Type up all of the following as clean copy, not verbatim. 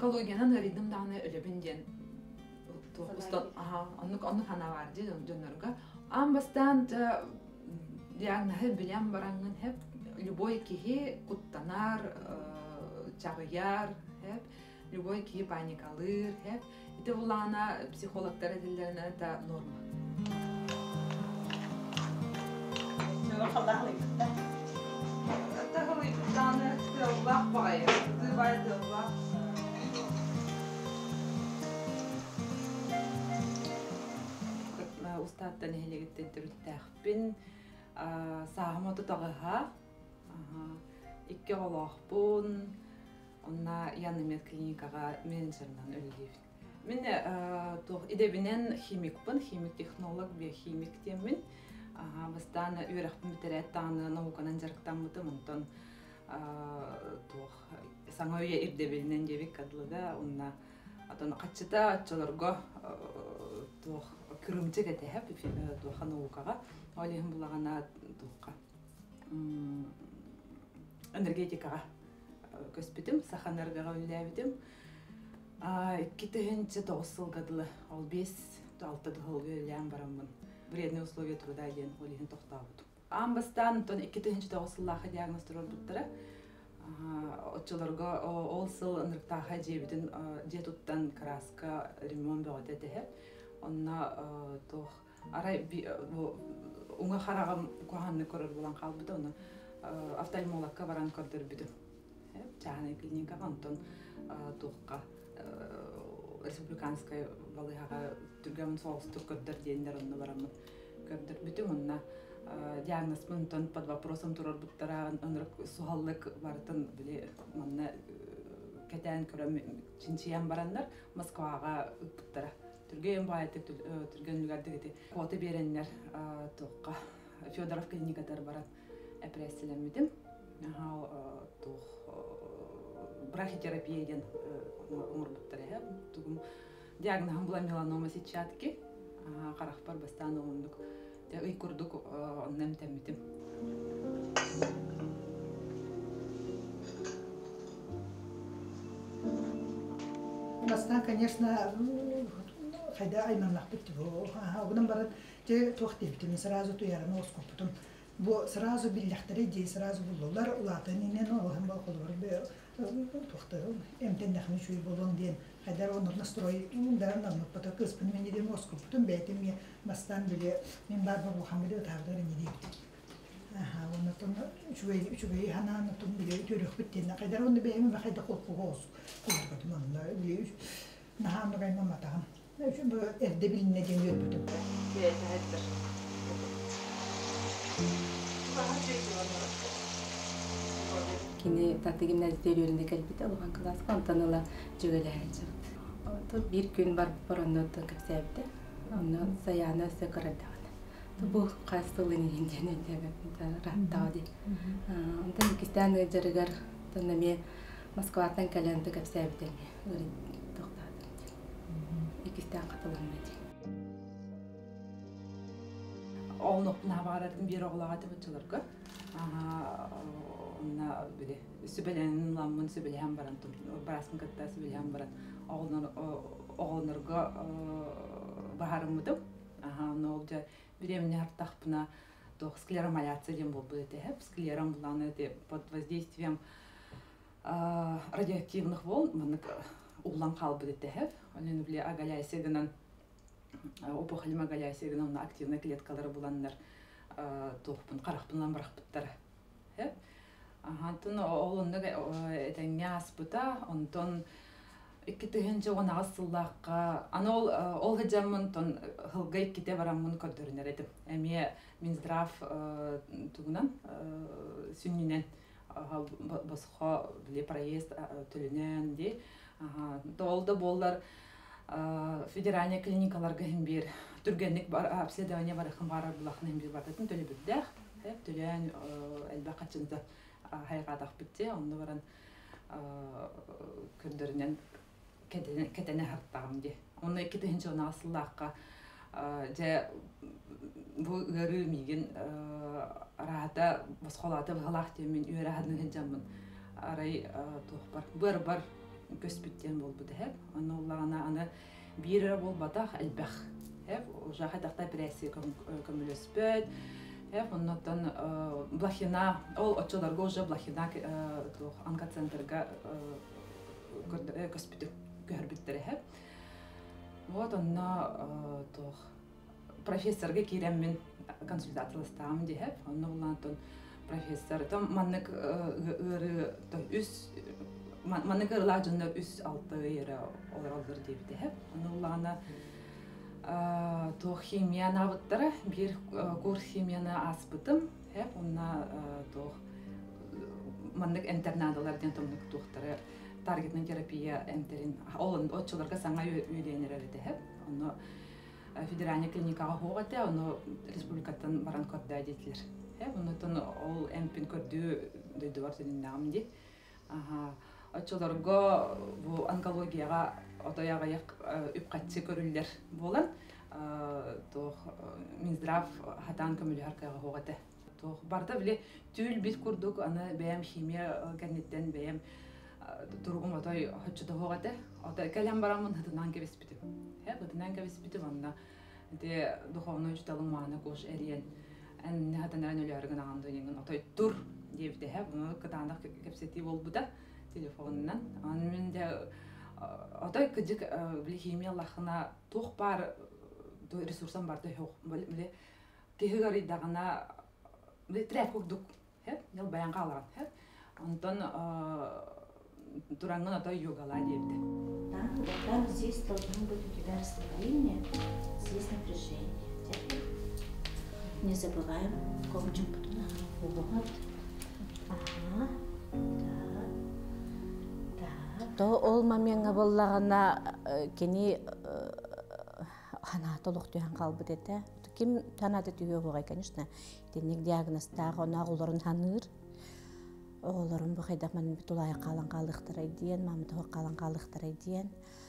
онкологияны ридим даны өлебинден устат онны хана бар ди жоннорга амбастан диагнозы билем барангын хеп любой кихи куттанар чагыяр хеп любой кихи паникалыр хеп ите булана психологтар дилерне это норма. Это говорит, даны тылбак бая, тылбай тылбак. Устаттан хелегеттен түрүттәхпин сааматы тагыга икки олохпун онна янымет клиникага менеджернан өлдүп. Мен идебинен химикпын, химик технолог, биохимик темин. Бастан үйрәхпин битерет таны науканан жарыктанмытым, онтон саңа үйе ирдебелинен жебик кадлыга, онна атон качыта атчыларга күрүмчеге тәһәп туха наукага, олиһин булагана туха энергетикага көспүтүм, саханарга үләбитим. 2009 жылгадылы, ол 5-6 жыл үләм барамын. Вредные условия труда ден олиһин токтабыт. Амбастан 2009 жыллахы диагностор буттара. Отчыларга ол сыл ынырктаха жебитин жетуттан краска ремонт бөгөт этеп. Онна тох арай уңа харагым коханны көрөр булан калбыды, оны офтальмологка баран көрдөрбүдү. Чаны клиника антон тохка республиканская балыгага түргәмин солстук көрдөр дендер онна барамын. Көрдөрбүдү, онна диагноз мынтон под вопросом турар буттара онрак суаллык бартын биле манна кетен көрөм чинчиян барандар Москвага буттара. Түрген байты түрген үлгәрдеге квота береннер тоққа Федоров клиникатар барат әпрессилемидим. Брахитерапияден умурбуттары тугум диагнозым була меланома сетчатки карахпар бастан оңдук үй курдук оннем темитим. Бастан, конечно, хайда айманлах битти бу. Огнан барат те тохтебитим сразу туяраны оскопутум. Бу сразу биллахтары де сразу буллар улатынын олхам балколор бе тохты. Эмтендахны чуй болон ден. Хайдар онор настрой дарынан пата кыспын мен дем оскопутум бетим мне бастан биле мен барба Мухаммеду тагдары не дейт. Онотон чуй хананы тум биле төрөх биттен. Хайдар онды бем хайда колкугос. Колкутум анда биле нахамды кайма матагам. Üçün bu evde bilinmediğini gördüm. Evet, evet. Kini tatlı gimnazide yürüyünde kalbide olan klas kantanıla cügelerce. Bir gün var paranotun kapsaydı. Onu sayana sekarada. Bu kastılığın indiğini de rahattadı. Ondan ikisinden jarıgar tanımı Moskva'dan kalende kapsaydı. İkisinden katılanmadı. Oğlum navardım bir oğladı bıçılırdı. Ona böyle sübelenin lamın sübelem barantum. Barasın katta sübelem baran. Oğlunlarga baharımıdım. Ne oldu? Беременная артахпна до склеромаляция дем был бы это склером была на это под воздействием радиоактивных волн мы улан қалбы это хеп они были агаляйся гынан опухоль агаляйся гынан на активные клеткалары буланнар тохпын карахпынлан барахпыттар хеп тон олонны это няс бута онтон Иккетегенче ona асыллакка анол ол хаҗамын тон хылгай ките барамын көрдөрүнөр этим. Эми Минздрав тугунан сүннүнен босхо биле проезд төлөнөн ди. Толда боллар федеральный клиникаларга химбир түргенлик бар обследование бар хымбар булахын химбир бардатын төлөбүддэх. Хеп төлөн элбакачында хайгадак битте. Онда баран көрдөрүнөн кетене хаттагым ди. Оны иккетинчи оны асыллакка же бу гөрү миген рахата баскалаты балак темен үйрәһәден хәҗәммен. Арай тохпар бар көспүттен болбу деп. Анолларына аны бирер болбатах элбэх. Уже хатахта пресси көмөлөспөт. Оннотон блахина, ол очоларга уже блахина анкацентрга көспүтү көрбүттер. Вот онна профессорга киреммин консультацияластаам деп. Онноллантон профессор там маннык маннык ырлагында 3-6 ера олар деп. Онноллана химия навыктары бир курс химияны аспытым. Онна маннык интернадалардан томдук тухтары таргетный терапия энтерин олон отчоларга саңа үйренер деп. Онно федеральный клиникага хогате, онно республикаттан баран көрдө дейтилер. Оннотон ол эмпин көрдүү дөйдү бар сенин намди. Отчоларга бу онкологияга отояга як үпкатчы көрүллер болан. Минздрав хатан көмүлөркага хогате. Барда биле түл бит курдук, аны бәям химия кенеттен бәям тургум отой хоччуда хогате. Отой калам барамын хатынан кебеспитим. Хатынан кебеспитим анна. Де духовный учителым мана кош эриен. Эн хатанан өлөргөн аңды деген отой тур депти. Буну кытандак кепсети болбуда телефонунан. Аны менде отой кыжык биле химия лахына тух бар ресурсан барды хок. Биле кегери дагына биле треф курдук. Ел баян калган. Онтон туранган отой йогала депти. Там здесь должно быть у тебя расслабление, здесь напряжение. Не забываем, кончим потом. Вот. Ага. Да. То ол моментга боллагана кени хана толук туян калбыт эте. Ким танады түйө богай, конечно. Денег диагноз тагы нагуларын таныр. Оғыларым бұқайдақ мәнін бүт олай қалан қалықтыр айден, мамыды қалан қалықтыр айден.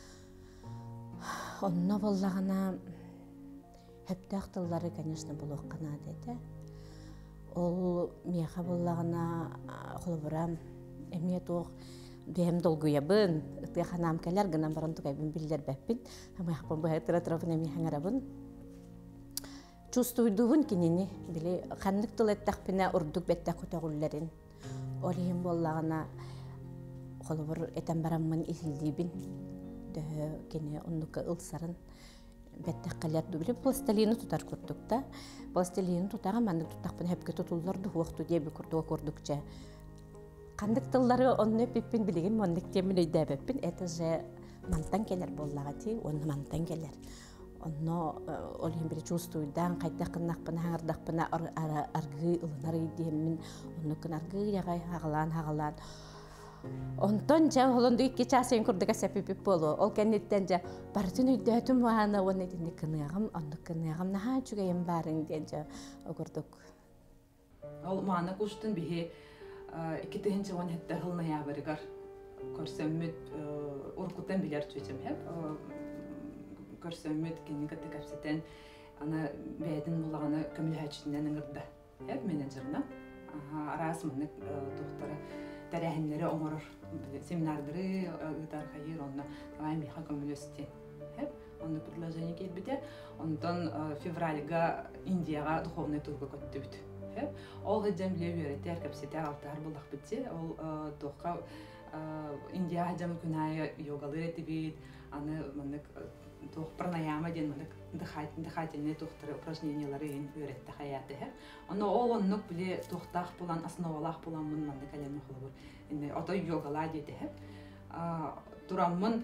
Онына болағына хөпті ақтылары, конечно, бұл оққана деді. Ол меға болағына қолыбырам, әмет оқ бәйім долгуя бұн, ұтығы қанам кәлер, ғынан барам тұғайбын білдер бәппін, әмі ақпын бұғай тұра-тұрапын әмі хаңарабын. Чувствуйдуғын кенені, біле, қанлық тұл әттәқпіне ұрдық бәттәқ құтағыларын. Олиһин боллагана холбор этен бараммын исилдибин дө кене оннука ылсарын беттеккалер дубли пластилин тутар курдукта пластилин тутага манды тутакпын хепке тутулларды хуакту деби курдукча кандык тыллары онны пиппин билеген мондык темин өйдөбөппин это же мантан келер боллагати онны мантан келер онно олиһин бир чувствуйдан кайдакыннакпын хаңардакпын аргы ылынар идемин оннукун аргы ягай хагалан онтон жа холонду 2 часын курдуга сепип болу ол кеннеттен жа бартын өйдөтүм аны онны динди кыныгам онну кыныгам наха чугайым барын ден жа окурдук ол мана куштун бихи 2-нче он хетте хылна ябыргар көрсөммүт уркутан билер чөчөм хеп көрсөммүт кенигатты капсетен ана бэдин булагана көмүлһәчиннән ыңырда хеп менеджерна арас мыны тухтары тәрәһеннәре оңорор семинардыры ытар хайыр онна миха көмүлөстен хеп онны предложение келбите онтон февральга Индияга духовный турга көттүбүт хеп ол хаҗам левер тәр капсетер алтар булак битсе ол тохка Индия хаҗам күнәя йогалыр этибит аны мыны тох пранаяма ден мыны дыхательные тухтары упражнениялары өйрәтте хаяты хеп аны ол оннук биле тохтах булан основалах булан мын мында калем холбур инде ото йогала диде хеп тураммын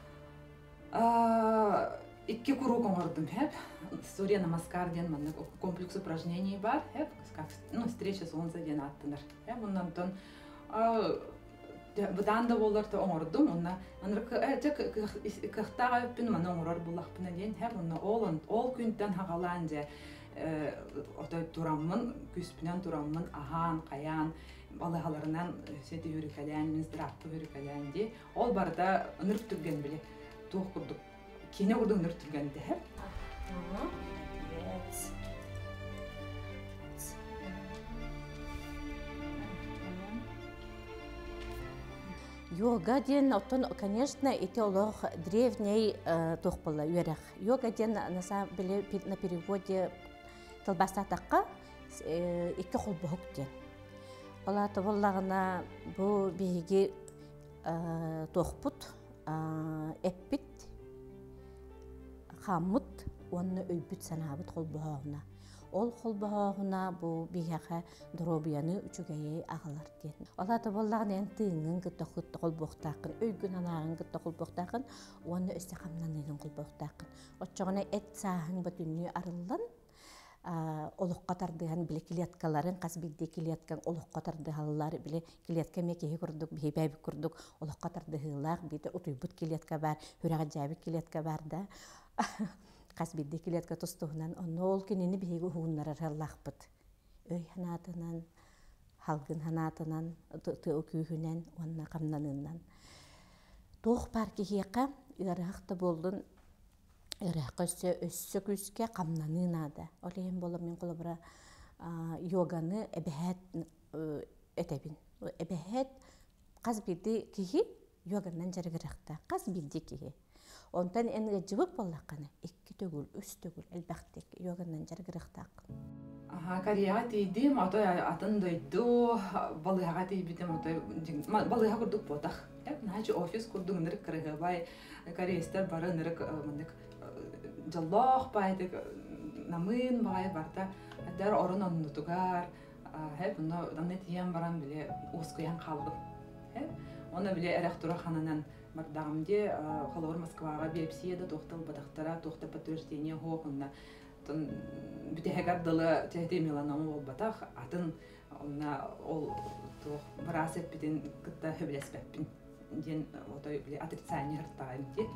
2 круг оңордум хеп Сурья намаскар ден мында комплекс упражнений бар хеп встреча солнца ден аттынар хеп ондан тон Бұдан да боларды оңырдым, онна кықтаға өппін мана оңырар бұлақпына ден, ол күнттен хағалан же турамын, күспінен турамын, ахан, қаян, балығаларынан сеті өрікәлән, минстрапты өрікәлән де, ол барда үніріп түрген біле, туық күрдік, кене күрді үніріп түрген де, хеп? Йога ден, оттон, конечно, эти олох древней тухпала юрах. Йога ден, на самом деле, на переводе талбастатаққа икки холбохук ден. Ола табыллағына бұл бейге тухпут, эппит, хамут, онны өйбіт санабыт холбохуна. Ол холбохуна бұл бейхаға дробияны үчүгәйе ағалар ден. Ола табыллағын ән тыыңын күтті холбохтақын, өйгін анағын күтті холбохтақын, онны өсті қамнанығын холбохтақын. Отчоғына әт сағын бұтүнні арылдан, олуққа тардыған біле килеткаларын, қас білде килеткан олуққа тардығалар, біле килетка мекеге күрдік, бей бәйбік күрдік, олуққа тардығылар, бейді ұтойбұт килетка бар, хүрағы жабы килетка бар да. Қас білде килетка тұстығынан, оны ол кенені бейгі ұғынлар аралақпыт. Өй ханатынан, халғын ханатынан, тұğı күйінен, онына қамнанынан. Тоқ паркеге ұярақта болдың, Ираққа өссі күске қамнанын ады. Олейін болы мен қолы бұра йоганы әбәхәт әтәбін. Әбәхәт қаз білді кейі йоганнан жарғырақта. Қаз білді кейі. Онтан әнгі жывып болаққаны. Екі төгіл, үс төгіл, әлбәқтек йоганнан жарғырақтақ. Кореяға тейдім, атын дойду, балыға тейбідім, балыға күрдік ботақ. Нәчі офис күрдік нұрық кірігі бай, корейстер бары нұрық жаллох байдык намын бай барда дар орын оннутугар хеп уну данне тиен баран биле ускуян калдым хеп оны биле эрек тура хананан бардагымде холор Москвага биэриигэ тохтал бадактара тохта подтверждение хокунна тон бүтегар дылы техти меланом болбатах атын онна ол тох барасеп битин кытта хөблеспеппин ден отой биле отрицание хартайнти.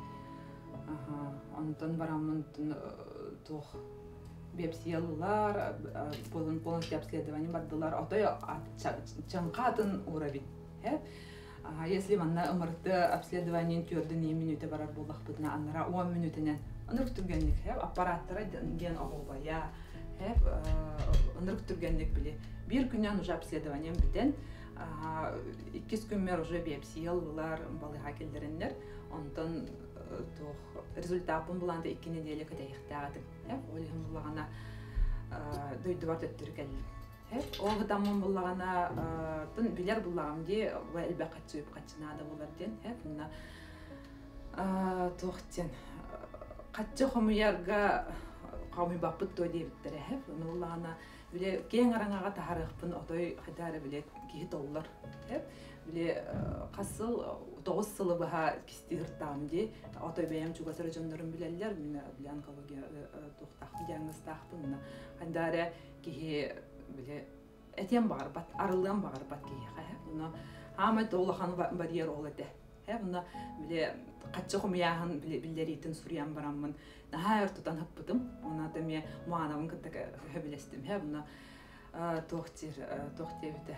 Онтон барамын тух бепсиялылар, полностью обследование бардылар, отой чанқатын уровень. Если манна ымырты обследование түрден 2 минуты барар болақ бұдына, аннара 10 минутынан ынырық түргенлік, аппараттары ген оғылбая, ынырық түргенлік біле. Bir күннен уже обследование бітен, 2 күнмер уже бепсиялылар балыға келдірінлер, онтон результатын бұланда 2 неделе кәдейіқтағадым. Олығын бұлағана дөйді бар дөттір кәлі. Оғытамын бұлағана білер бұлағымде әлбә қатшыйып қатшынады боларден. Тоқтен қатшы қомыярға қауымы бақпыт той дейбіттірі. Бұлағана кең араңаға тағарықпын отой қадары біле кейт олар. Біле қасыл 9 сылы бұға кісті ғырттағымде, отой бәйім чуғасыр жонларын білелер, мен біле онкология тоқтақпын, диагностақпын. Қандары кейі біле әтен бағыр бат, арылыған бағыр бат кейі. Хамайт олыған барьер ол әді. Біле қатшы құмияғын білдерейтін сұриян барамын. Наға өртудан хыппыдым, оны да мен муанавын күттігі хөбілестім. Тоқтер біті.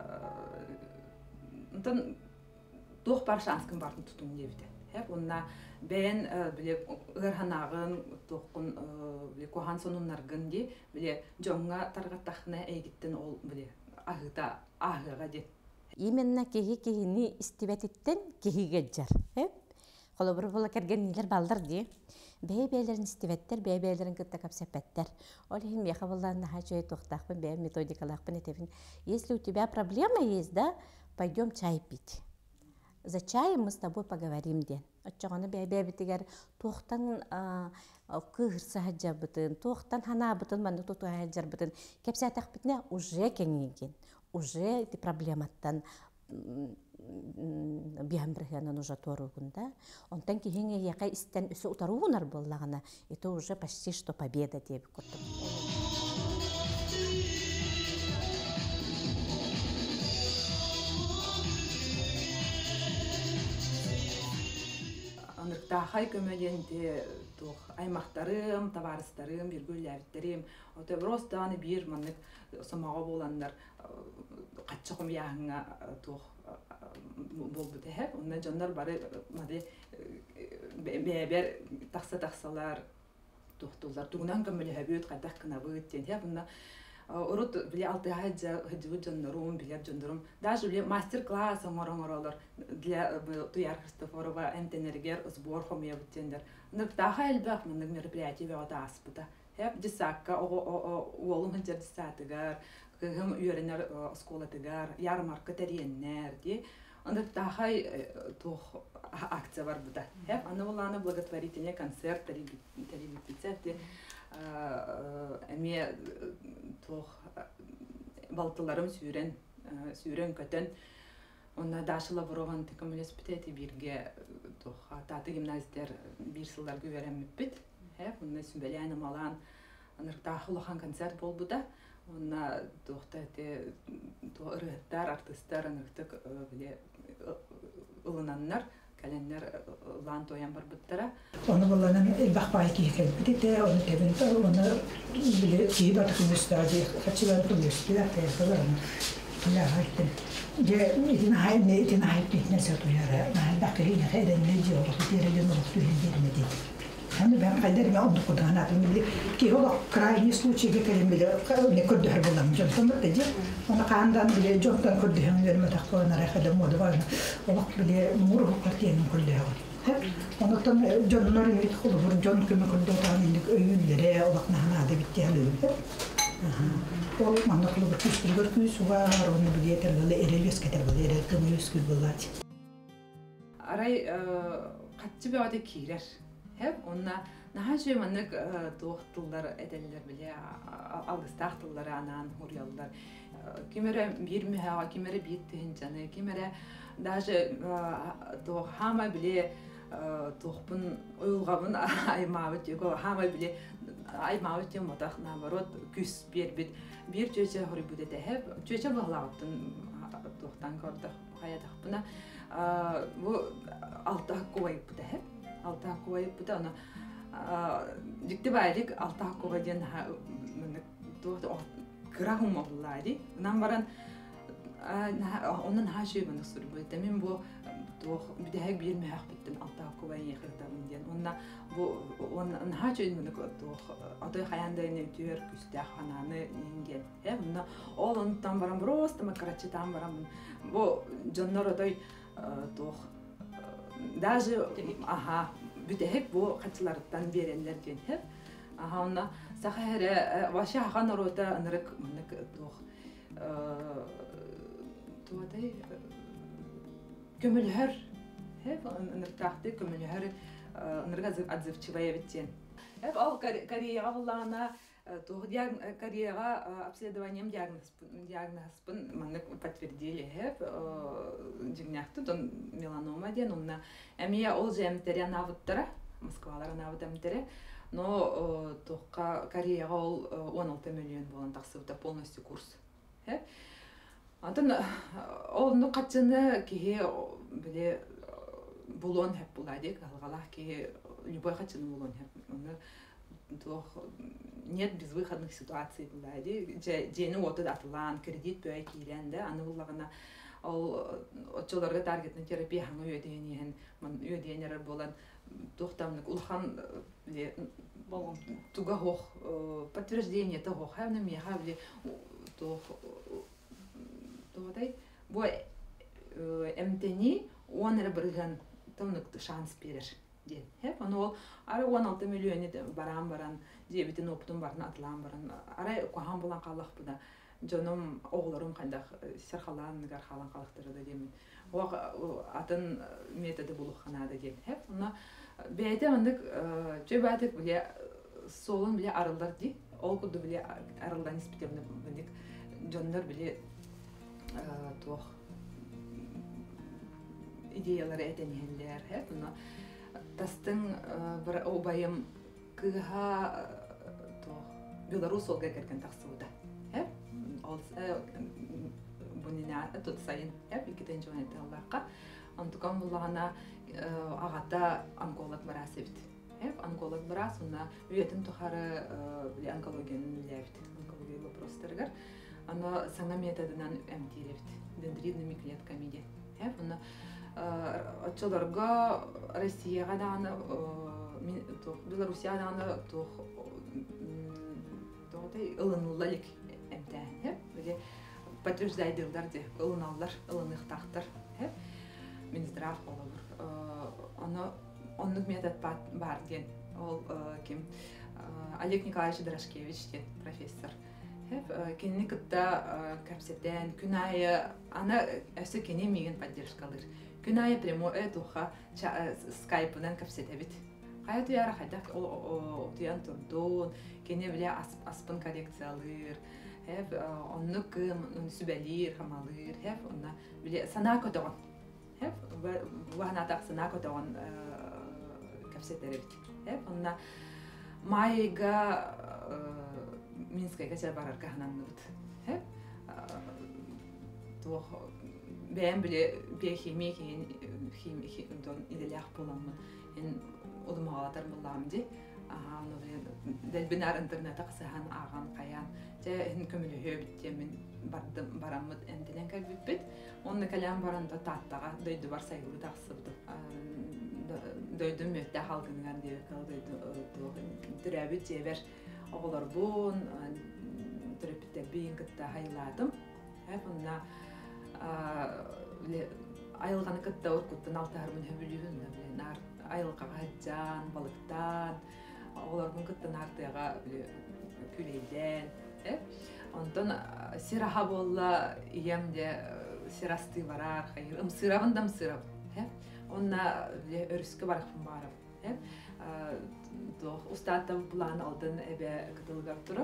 Тоқ бар шанскын бардың тұтуын дебді. Онна бәйін ғырханағын, тоқын кохан сонунларғын де, жоңға тарғаттақына әйгіттен ол ағыға де. Именно кеги-кегini истибетиттен кегиге жар. Қолы бір кәргеннелер балдар де. Бәйбәйлерін истибеттер, бәйбәйлерін күтті капсепеттер. Ол хим яқа болларына хачуай тоқтақпын, бәйім методикалақпын етебін. Если у тебя проблема есть, да, пойдем чай пить. За чаем мы с тобой поговорим ден. Отчоғаны бәйбәйтігер тоқтан кығырса хаджар бұтын, тоқтан хана бұтын, манды тұту хаджар бұтын. Кепсәтақ бітіне уже кәңеген. Уже эти проблематтан биямбіргенен уже торуғында. Онтан кейінге яқа істен үсі ұтаруғынар боллағына. Это уже почти что победа деп көрдім. Анырықтағай көмеденде аймақтарым, таварыстарым, бергөлләвіттерім. Оты просто аны бір манық самаға боландар қатшықым яғыңа бол бұты. Онна жандар бары бәбер тақса-тақсалар тоқтылар. Туғынан көмілі әбет қайдақ қына бұғыттен. урут биле алтыга хыжы жоннорум билер жоннорум даже биле мастер-класс оңоролор для Туяра Христофорова эмтенергер сбор хомия буттендер ныртаха элбах мындык мероприятие беода аспыта хеп дисакка олум хыжыр дисатыгар кыгым үйренер школатыгар ярмарка тереннер ди ныртаха тох акция бар буда хеп аны буланы благотворительный концерт теребитцепти эме тох балтыларым сүйрен көтөн онна дашыла бурован текомлеспитети бирге тох таты гимназиттер бир сылдар көбөреммиппит онна сүмбеляна малан аныртахылахан концерт болбуда онна тохтати ырыттар артисттар аныртык биле ылынаннар календар лан тоян бар буттара. Оны булланан бахпай кийкен бите, оны тебенте, оны биле кийбар күмүстади, хачыбар күмүстади тәсәләр. Я хайтен. Же идин хайт нәсә туяра. Бакырина хәдән нәҗи ул бирелгән рухты бирмәде. Һәм бер кайдар я онды кудан атым биле ки ул крайний случайга калем биле не күрдәр булам. Җантым тәҗи. Оны кандан биле җонтан күрдәм вермә тахпана рәхәдә моды бар. Ул биле мургы картен күлләр. Оны тон җоннор инде хулы җон кеме күлдән инде өйүнләре улакна ханада биттәле. Ол мандаклы бер күчтергөр күс бар, оны бигетерле эрелес кетерле эрелкемес күл булат. Арай катчы беода кирер. Хеп онна нахажы маннык тохтуллар эделлер биле алгыстахтуллар анан хурьяллар. Кимере бир меха, кимере биттен жаны, кимере даже то хама биле тохпун оюлгабын аймабыт его хама биле аймабыт мотах наоборот күс бербит бир чөчө хорибуде деп чөчө баглаптын тохтан көрдүк хаятак буна бу алта койып деп алта койып буда ана дикте байлык алта койден мына тохто крахум боллари намбаран onun haşibini sürübüydü. Min bu bir bir mehak bittin altta kuvayı yıkırdım diyen. Onun haşibini aday hayandayını tüyer küste hananı ingen. Bununla onun tam varan prosta makaraçı tam varan bu canlar aday даже bütehek bu kaçlardan verenler diyen hep. Ona sahere başa hakan orada anırık mınık tuaday kömülher hep anırtahtı kömülher anırga отзывчивая битен. Hep al kariyera vallana карьера обследованием диагнозпын маны подтвердили hep дигняхты тон меланома ден онна эмия ол жемтере навыттара Москвалар навыттамтере но тоққа карьера ол 16 миллион болан тақсыбыта полностью курс hep антон ол ну качыны ки биле булон hep буладык алгалах ки любой качыны булон hep нет безвыходных ситуаций булади жени оты атылан кредит бөй киренде аны буллагына ол отчолорга таргетный терапия хаңы өйденен мен өйденер болан тохтамнык улхан биле болгон туга хох подтверждение того хавна меха биле то тодай бу эмтени онер бирген томнык шанс берер ден. Hep onu ara 16 milyon baran debitин оптун барын атлан барын ara кохан булан каллах буда жонум оглорум кандай серхалан гархалан калыктырды дейм. О атын методы булуханада ден. Hep onu бейде андык жөбатык биле солун биле арылдар ди. Ол куду биле арылдан испитемне билек жондар биле тох идеялары этенелер. Hep onu тастың бір обайым күүһэ Беларусь олга керген тақсыбыда. Ол бұнына тұт сайын икеден жоғын еті Аллахқа. Антықан бұлағына ағата онколог барас ебіт. Онколог барас, онна үйетін тұқары онкологияның үләбіт. Онкология вопростарығар. Ана саңа методынан әмтер ебіт. Дендридными клетками де. Отчолорга Россияга даны, Белоруссия даны тоғдай ылынуллалик подтверждайдылар де ылыналлар ылыныктактар Минздрав болобур. Оннук метод бар ден. Ол ким Олег Николаевич Дорошкевич ден профессор. Кенни кытта капсетен күнайы ана өсө кене меген поддержкалыр. Күнайы прямой туха скайпынан капсетебит. Кая туяра хайдак туян турдун кене биле аспын коррекциялыр. Оннук сүбелир хамалыр. Онна биле Санаа котогон. Вахнатак Санаа котогон капсетеребит. Онна майга Минская кача барар кахнаннут. То бәм биле биохимия химия дон иделях поламын. Ен удумалатар булламди. Аны дел бинар интернетта кысахан аган каян. Те ен көмөлө хөбит мен бардым бараммыт энтелен кабиппит. Онны калам баранда таттага дөйдү бар сайгылы таксыбды. Дөйдү мөттө халкынган деп калды. Төрөбүт жебер оголор бун төрөптө бийин кытта хайладым. Онна айылганы кытта уркуттан алтармын хөбүлүн нар айылга хаджан балыктан оголордун кыттан артыга күлейден. Онтон сираха болла иемде сирасты барар хайыр ымсырабындам сырап. Онна өрүскө баракпын барып. Устата план алдын эбе кытылгар турар.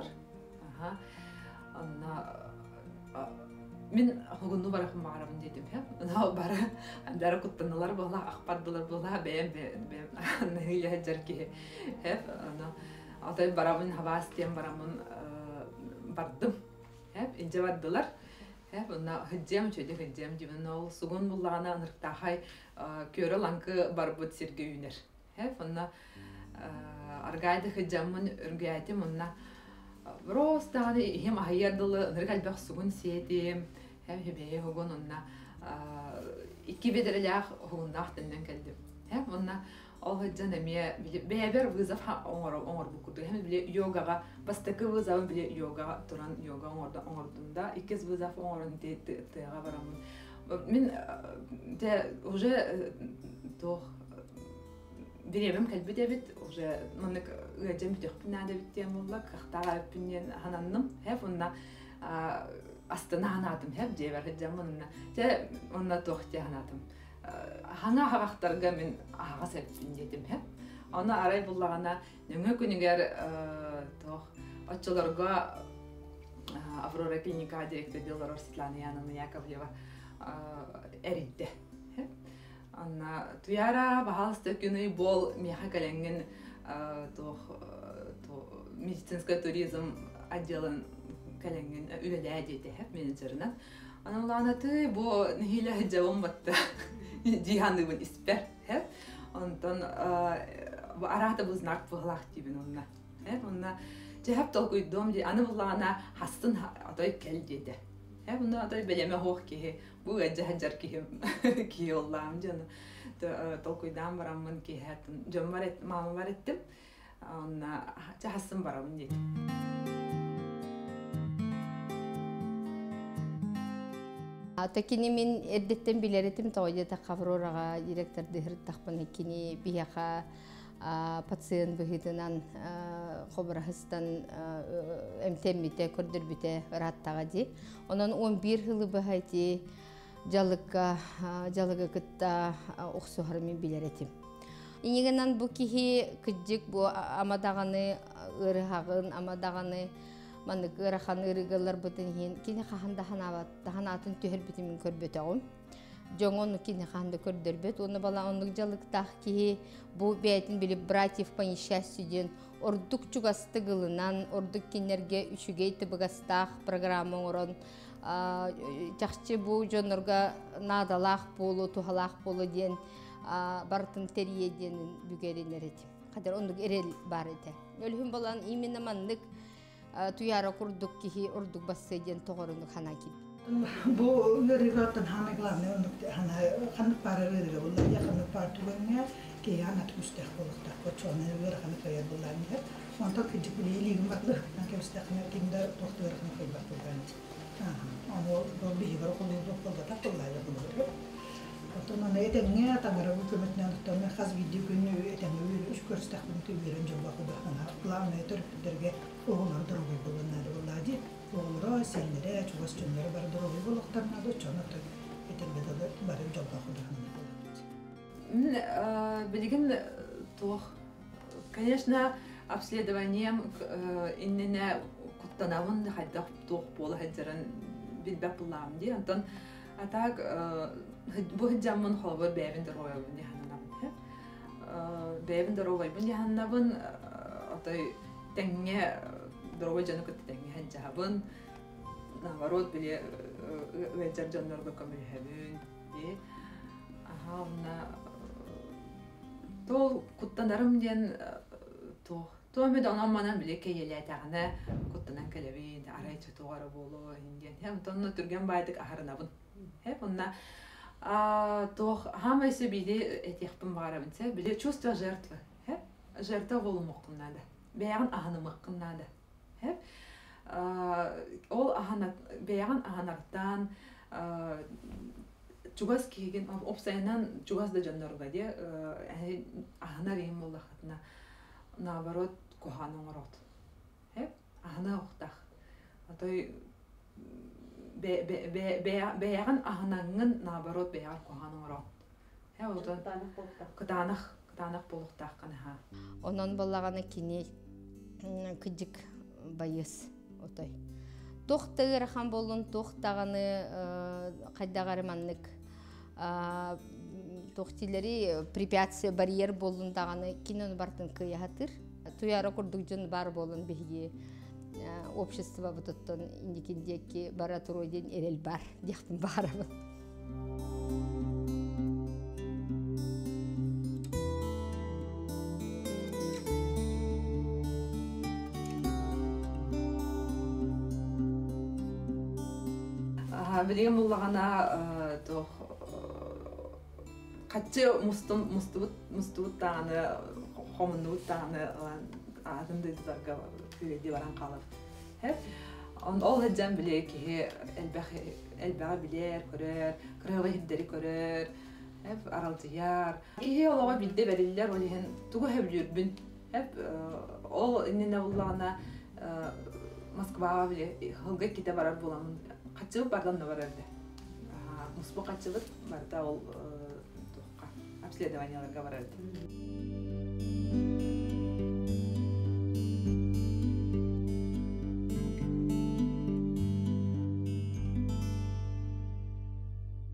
Онна мен хугунну баракпын барабын дедим. Ана бара андары куттаналар болла акпардылар болла бем ныя жарки. Ана атай барабын хавастен барамын бардым. Инже бардылар. Онна хыджем чөйдө хыджем дибен ол сугун буллагана аныртахай көрө ланкы барбыт сергөйүнер. Онна аргайды хыджамын үргәйтим онна просто хем хайырдылы ныргалбак сугун сетим. Хебее хугун онна икки бедерлях хугуннахтын келдим. Онна ол хыджан эме бебер вызов оңор букуду. Биле йогага бастакы вызов биле йога туран йога оңордунда иккиз вызов оңорун тега барамын. Мен те уже то беремем калбидебит уже мынык ыжем битепнада биттем болла кахтага пинен хананным. Онна астына ханатым жебер хыджамынна. Те онна тохте ханатым. Хана хагактарга мен ага сеппин дедим. Аны арай буллагана нөңө күнүгөр тох отчолорго Аврора клиника директор Светлана Яковлева эритте. Анна туяра бахалсты күнү бол меха каленген тох медицинский туризм отделын каленген үлеле деди менеджеринен. Аналана ты бо нихиле жабым батты. Диханды бун испер. Онтон арата бу знак буглах дибин онна. Онна жеп толкуй дом ди аны булана хастын атай кел деди. Онна атай белеме хох ки бу жахажар ки оллам жана толкуй дам барамын ки хатын жомарет мама бареттим. Онна жахсын барамын деди. Такини мен эрдеттен билеретим тоойда Аврорага директор дехир тахпын кини бияха пациент бихитинан хобрахстан эмтемите көрдөрбүтө раттага ди. Онон 11 жылы бахайти жалыга кытта оксухар мен билеретим. Инегенен бу кихи кыджик бу амадаганы ырыхагын амадаганы Маны гырахан ырыгалар бутын хин кини хаханда ханатын төһөр битимин көрбөтөгүм. Жоңон кини ханда көрдөрбөт. Оны бала онлук жалыктах ки бу бейтин билип братьев по несчастьюден ордук чугастыгылынан ордук кинерге үчүгейти быгастах программа орон жакчы бу жонорга надалах болу тухалах болу ден бартын териеден бүгеренерет. Кадер ондук эрел бар эте. Өлүм балан именно мандык Туяра курдук кихи урдук бассейден тоғырындық хана кип. Бу өрігаттан хана главный ханық бары өрігі болар. Яқынық бар түгенге кей хана түмістек болықтақ. Көтшоны өрі ханық қойар болар. Сонта күдік біле елегім бақлы. Кемістек хана кемді тоқты өрі ханық қойбақ болған. Оны то бигер окулы болду тактылай болду. Потом этеңе таңгара өкмөтүнөн тоны хаз видео күнү этеңе үч көрсөтөк бүтүн берен жолба кудана. Главный төрөктөргө оголор дорогой болгондар болду. Оголор сенере чугастындар бар дорогой болгоктарна да чонот этеңе да барын жолба кудана. Билген тох, конечно, обследованием иннене куттанавын хайдах тох болу хаджаран билбеп булам ди. Антон атак бу хаджамын холбор бэвин дорогой бун яханабын. Бэвин дорогой бун яханабын атай теңге дорогой жаны кытты теңге хаджабын. Наоборот биле вэджар жаннарга камылхабын ди. Ахавна то куттанарым ден то мед анам манан биле кейелетагына куттанан келеби арайчы тоғары болу инден hem тонны түрген байдык ахарынабын hep онна тох хамайсы биде этехпин барабынса биле чувство жертвы hep жертва болмоккунада бяган аханымыккунада hep ол аханат бяган аханаттан чугас киген опсайнан чугас да жандарга де ахана рим боллахатна наоборот коханың рот хеп ахана ухтах атой беяган аханаңын наоборот беяр коханың рот хеп отон кытанах болуктах канаха онон боллаганы кини кыжык байыс отой тохтыгыр хан болун тохтаганы кайдагарманнык тохтилери препятствие барьер болун даганы кинон бартын кыяхатыр туяра курдугжун бар болун беги общество бутуттан индикиндеки бара туройден эрел бар дияктын барабын билген буллагана тох качы мустубут таны хомунут таны адымдыдырга күйеди баран калып хеп ол эджем биле ки элбага билер көрөр кырыгы хиддери көрөр хеп аралтыяр ки олога билде берилер олихен тугу хеп жүрбүн хеп ол инне буллагана Москва биле хылга ките барар буламын качылып бардан да барарды муспу качылып барда ол обследованияларга барарды